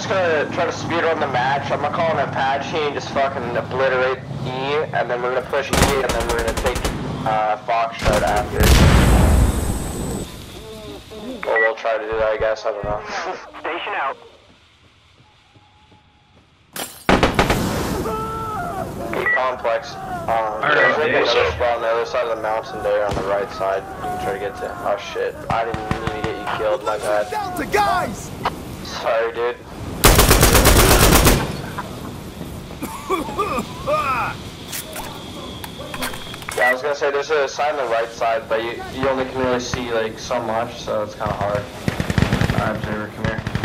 just gonna try to speed run the match. I'm gonna call an Apache and just fucking obliterate E, and then we're gonna push E, and then we're gonna take Foxtrot after. Or we'll try to do that, I guess. I don't know. Station out. Complex. There's like another spot on the other side of the mountain there on the right side. You can try to get to. Oh shit! I didn't mean to get you killed. My bad. Down to guys. Sorry, dude. Yeah, I was gonna say there's a sign on the right side, but you only can really see like so much, so it's kind of hard. Alright, Observer, come here.